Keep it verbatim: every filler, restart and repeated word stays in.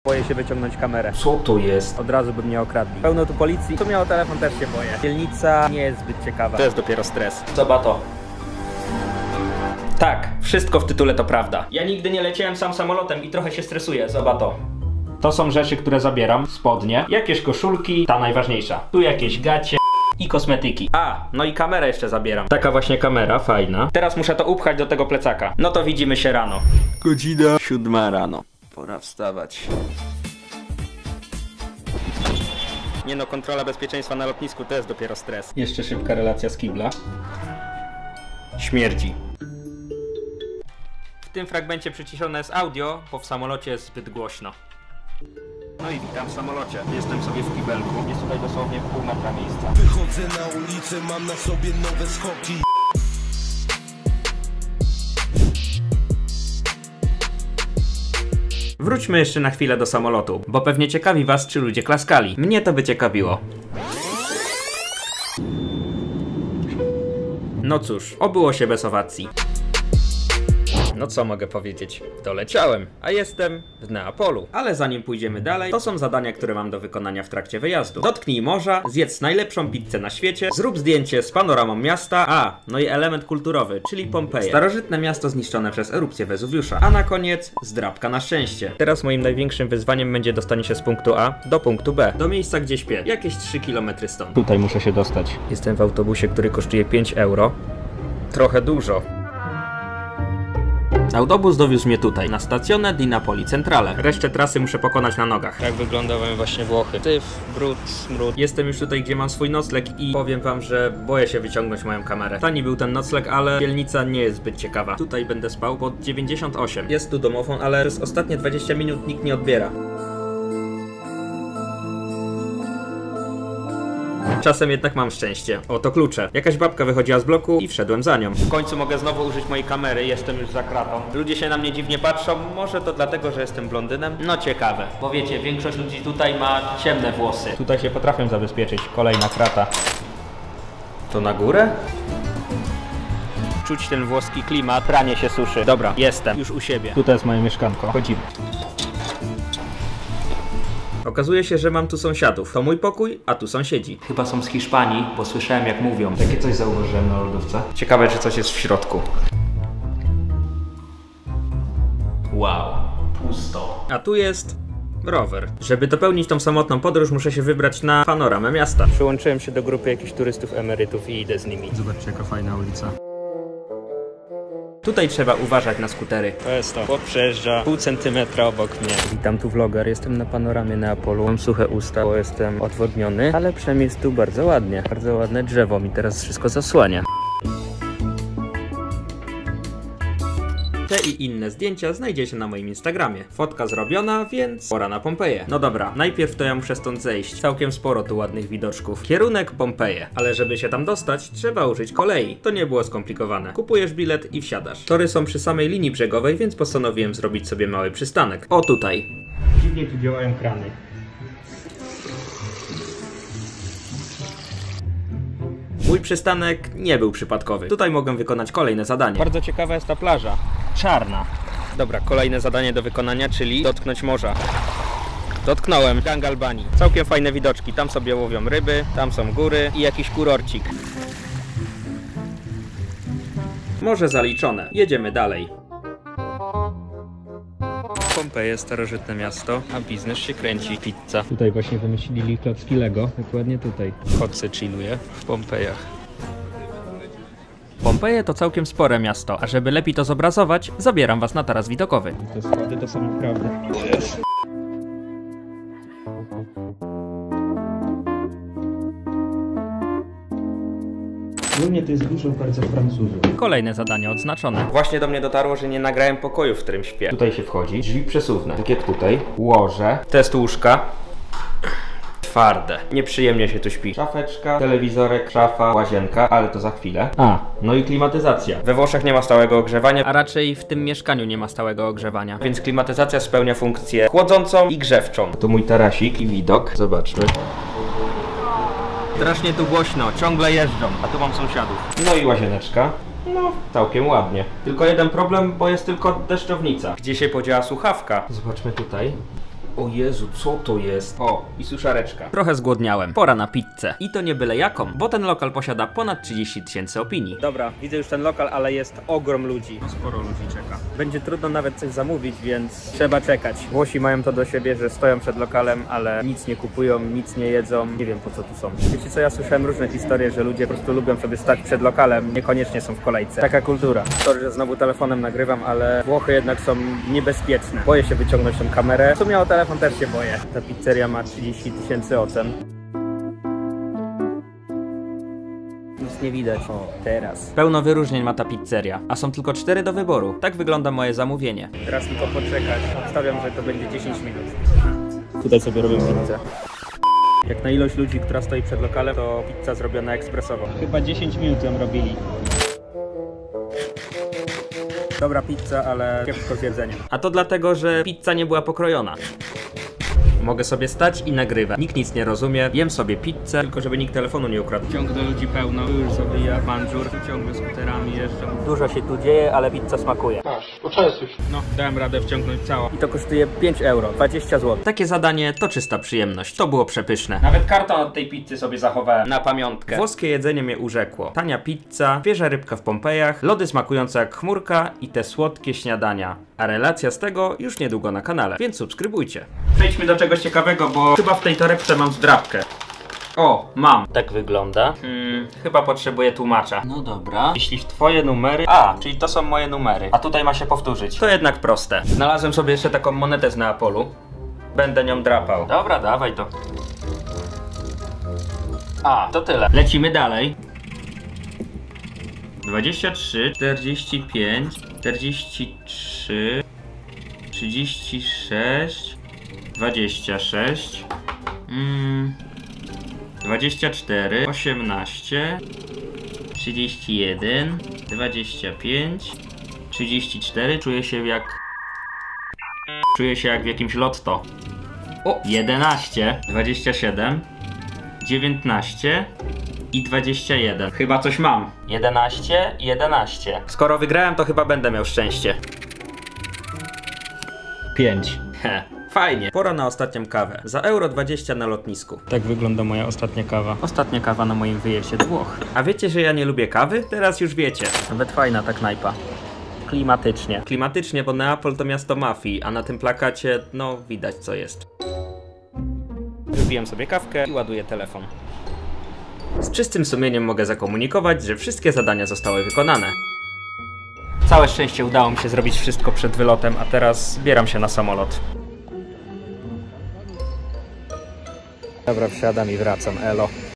Boję się wyciągnąć kamerę. Co to jest? Od razu by mnie okradli. Pełno tu policji. Tu miał telefon, też się boję. Dzielnica nie jest zbyt ciekawa. To jest dopiero stres. Zobacz to. Tak, wszystko w tytule to prawda. Ja nigdy nie leciałem sam samolotem i trochę się stresuję. Zobacz to. To są rzeczy, które zabieram. Spodnie, jakieś koszulki, ta najważniejsza. Tu jakieś gacie i kosmetyki. A, no i kamerę jeszcze zabieram. Taka właśnie kamera, fajna. Teraz muszę to upchać do tego plecaka. No to widzimy się rano. Godzina siódma rano. Pora wstawać. Nie no, kontrola bezpieczeństwa na lotnisku to jest dopiero stres. Jeszcze szybka relacja z kibla. Śmierdzi. W tym fragmencie przyciszone jest audio, bo w samolocie jest zbyt głośno. No i witam w samolocie. Jestem sobie w kibelku. Jest tutaj dosłownie pół metra miejsca. Wychodzę na ulicę, mam na sobie nowe skoki. Wróćmy jeszcze na chwilę do samolotu, bo pewnie ciekawi was, czy ludzie klaskali. Mnie to by ciekawiło. No cóż, obyło się bez owacji. No co mogę powiedzieć? Doleciałem, a jestem w Neapolu. Ale zanim pójdziemy dalej, to są zadania, które mam do wykonania w trakcie wyjazdu. Dotknij morza, zjedz najlepszą pizzę na świecie, zrób zdjęcie z panoramą miasta, a, no i element kulturowy, czyli Pompeje. Starożytne miasto zniszczone przez erupcję Wezuwiusza. A na koniec, zdrabka na szczęście. Teraz moim największym wyzwaniem będzie dostanie się z punktu A do punktu B. Do miejsca, gdzie śpię. Jakieś trzy kilometry stąd. Tutaj muszę się dostać. Jestem w autobusie, który kosztuje pięć euro. Trochę dużo. Autobus dowiózł mnie tutaj, na stacjonę di Napoli Centrale. Resztę trasy muszę pokonać na nogach. Tak wyglądają właśnie Włochy. Syf, brud, smród. Jestem już tutaj, gdzie mam swój nocleg i powiem wam, że boję się wyciągnąć moją kamerę. Tani był ten nocleg, ale dzielnica nie jest zbyt ciekawa. Tutaj będę spał pod dziewięćdziesiąt osiem. Jest tu domofon, ale przez ostatnie dwadzieścia minut nikt nie odbiera. Czasem jednak mam szczęście. Oto klucze. Jakaś babka wychodziła z bloku i wszedłem za nią. W końcu mogę znowu użyć mojej kamery, jestem już za kratą. Ludzie się na mnie dziwnie patrzą, może to dlatego, że jestem blondynem? No ciekawe, bo wiecie, większość ludzi tutaj ma ciemne włosy. Tutaj się potrafię zabezpieczyć. Kolejna krata. To na górę? Czuć ten włoski klimat, pranie się suszy. Dobra, jestem już u siebie. Tutaj jest moje mieszkanko. Chodzimy. Okazuje się, że mam tu sąsiadów. To mój pokój, a tu sąsiedzi. Chyba są z Hiszpanii, bo słyszałem jak mówią. Takie coś zauważyłem na lodówce. Ciekawe, czy coś jest w środku. Wow, pusto. A tu jest rower. Żeby dopełnić tą samotną podróż, muszę się wybrać na panoramę miasta. Przyłączyłem się do grupy jakichś turystów emerytów i idę z nimi. Zobaczcie, jaka fajna ulica. Tutaj trzeba uważać na skutery. To jest to. Chłop przejeżdża pół centymetra obok mnie. Witam tu vloger. Jestem na panoramie Neapolu. Mam suche usta, bo jestem odwodniony, ale przynajmniej jest tu bardzo ładnie. Bardzo ładne drzewo mi teraz wszystko zasłania. Te i inne zdjęcia znajdziecie na moim Instagramie. Fotka zrobiona, więc pora na Pompeję. No dobra, najpierw to ja muszę stąd zejść. Całkiem sporo tu ładnych widoczków. Kierunek Pompeje. Ale żeby się tam dostać, trzeba użyć kolei. To nie było skomplikowane. Kupujesz bilet i wsiadasz. Tory są przy samej linii brzegowej, więc postanowiłem zrobić sobie mały przystanek. O tutaj. Dziwnie tu działają krany. Mój przystanek nie był przypadkowy. Tutaj mogę wykonać kolejne zadanie. Bardzo ciekawa jest ta plaża. Czarna. Dobra, kolejne zadanie do wykonania, czyli dotknąć morza. Dotknąłem. Gang Albanii. Całkiem fajne widoczki. Tam sobie łowią ryby, tam są góry i jakiś kurorcik. Morze zaliczone. Jedziemy dalej. Pompeje, starożytne miasto, a biznes się kręci. Pizza. Tutaj właśnie wymyślili klocki Lego. Dokładnie tutaj. Chodźcy chilluje w Pompejach. Pompeje to całkiem spore miasto, a żeby lepiej to zobrazować, zabieram was na taras widokowy. Te schody to są naprawdę... Yes. U mnie to jest dużo bardzo Francuzów. Kolejne zadanie odznaczone. Właśnie do mnie dotarło, że nie nagrałem pokoju, w którym śpię. Tutaj się wchodzi, drzwi przesuwne, tak jak tutaj. Łoże, test łóżka. Twarde. Nieprzyjemnie się tu śpi. Szafeczka, telewizorek, szafa, łazienka, ale to za chwilę. A, no i klimatyzacja. We Włoszech nie ma stałego ogrzewania, a raczej w tym mieszkaniu nie ma stałego ogrzewania. Więc klimatyzacja spełnia funkcję chłodzącą i grzewczą. To mój tarasik i widok. Zobaczmy. Strasznie tu głośno, ciągle jeżdżą, a tu mam sąsiadów. No i łazieneczka. No, całkiem ładnie. Tylko jeden problem, bo jest tylko deszczownica. Gdzie się podziała słuchawka? Zobaczmy tutaj. O Jezu, co to jest? O, i suszareczka. Trochę zgłodniałem. Pora na pizzę. I to nie byle jaką, bo ten lokal posiada ponad trzydzieści tysięcy opinii. Dobra, widzę już ten lokal, ale jest ogrom ludzi. Sporo ludzi czeka. Będzie trudno nawet coś zamówić, więc trzeba czekać. Włosi mają to do siebie, że stoją przed lokalem, ale nic nie kupują, nic nie jedzą. Nie wiem, po co tu są. Wiecie co, ja słyszałem różne historie, że ludzie po prostu lubią sobie stać przed lokalem, niekoniecznie są w kolejce. Taka kultura. Sorry, że znowu telefonem nagrywam, ale Włochy jednak są niebezpieczne. Boję się wyciągnąć tą kamerę. W sumie o telefon też się boję. Ta pizzeria ma trzydzieści tysięcy ocen. Nic nie widać. O, teraz. Pełno wyróżnień ma ta pizzeria, a są tylko cztery do wyboru. Tak wygląda moje zamówienie. Teraz tylko poczekać. Obstawiam, że to będzie dziesięć minut. Tutaj sobie robię pizzę. Jak na ilość ludzi, która stoi przed lokalem, to pizza zrobiona ekspresowo. Chyba dziesięć minut ją robili. Dobra pizza, ale kiepsko z jedzeniem. A to dlatego, że pizza nie była pokrojona. Mogę sobie stać i nagrywać. Nikt nic nie rozumie, jem sobie pizzę, tylko żeby nikt telefonu nie ukradł. Ciąg do ludzi pełno, już zawija banżur, ciągle skuterami jeżdżą. Dużo się tu dzieje, ale pizza smakuje. Masz, poczęstuj się. No, dałem radę wciągnąć całą. I to kosztuje pięć euro, dwadzieścia złotych. Takie zadanie to czysta przyjemność. To było przepyszne. Nawet karton od tej pizzy sobie zachowałem na pamiątkę. Włoskie jedzenie mnie urzekło. Tania pizza, świeża rybka w Pompejach, lody smakujące jak chmurka i te słodkie śniadania. A relacja z tego już niedługo na kanale, więc subskrybujcie. Przejdźmy do czegoś ciekawego, bo chyba w tej torebce mam zdrabkę. O, mam. Tak wygląda. Hmm, chyba potrzebuję tłumacza. No dobra. Jeśli w twoje numery... A, czyli to są moje numery. A tutaj ma się powtórzyć. To jednak proste. Znalazłem sobie jeszcze taką monetę z Neapolu. Będę nią drapał. Dobra, dawaj to. A, to tyle. Lecimy dalej. dwadzieścia trzy, czterdzieści pięć, czterdzieści trzy, trzydzieści sześć, dwadzieścia sześć, mm, dwadzieścia cztery, osiemnaście, trzydzieści jeden, dwadzieścia pięć, trzydzieści cztery. Czuję się jak... Czuję się jak w jakimś lotto. O! jedenaście, dwadzieścia siedem, dziewiętnaście i dwadzieścia jeden. Chyba coś mam. jedenaście i jedenaście. Skoro wygrałem, to chyba będę miał szczęście. pięć. He. Fajnie. Pora na ostatnią kawę. Za euro dwadzieścia na lotnisku. Tak wygląda moja ostatnia kawa. Ostatnia kawa na moim wyjeździe do Włoch. A wiecie, że ja nie lubię kawy? Teraz już wiecie. Nawet fajna ta knajpa. Klimatycznie. Klimatycznie, bo Neapol to miasto mafii, a na tym plakacie, no, widać co jest. Wypiję sobie kawkę i ładuję telefon. Z czystym sumieniem mogę zakomunikować, że wszystkie zadania zostały wykonane. Całe szczęście udało mi się zrobić wszystko przed wylotem, a teraz zbieram się na samolot. Dobra, wsiadam i wracam, elo.